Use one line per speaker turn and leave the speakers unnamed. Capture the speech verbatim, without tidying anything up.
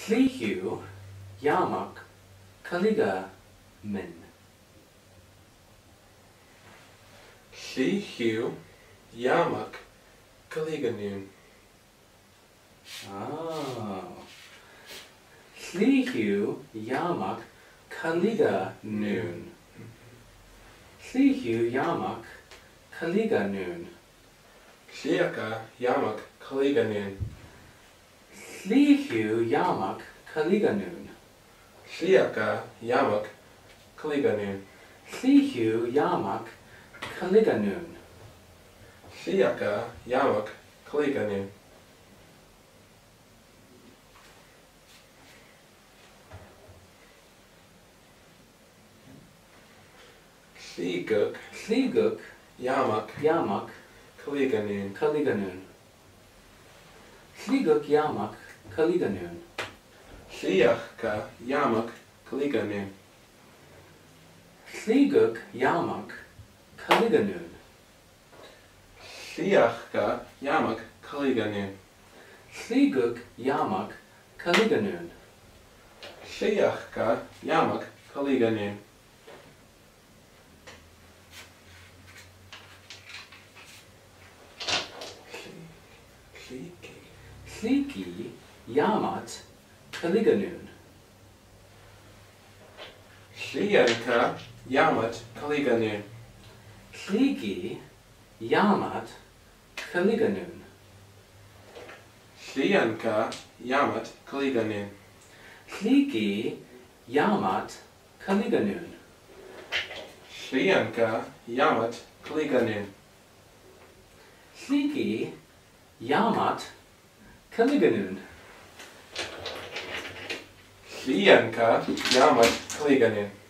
Llŷ yamak kaliga min.
Llŷ yamak kaliganun.
Ah. Llŷ yamak kaliga noon. Llŷ yamak kaliga noon.
Llύaka yamak kaliganun.
Llŷ yamak kaliga noon.
Llύaka yamak kaliganun.
Llŷ yamak kaliga noon.
Llύaka yamak kaliganun. Llyguk
Llyguk
yamak
yamak
kaliganun.
kaliga noon. Llyguk yamak kaliga noon.
Llύaka yamak kaliganun.
Llyguk yamak kaliga noon.
Llύaka yamak kaliganun.
Llyguk yamak kaliga noon.
Llύaka yamak kaliganun.
Lliki yamat kaliga noon.
Llύanka yamat kaliganun.
Lliki yamat kaliga noon.
Llύanka yamat kaliganun.
Lliki yamat kaliga noon.
Llύanka yamat kaliganun.
Lliki yamat kaliga noon.
Llύanka yamat kaliganun.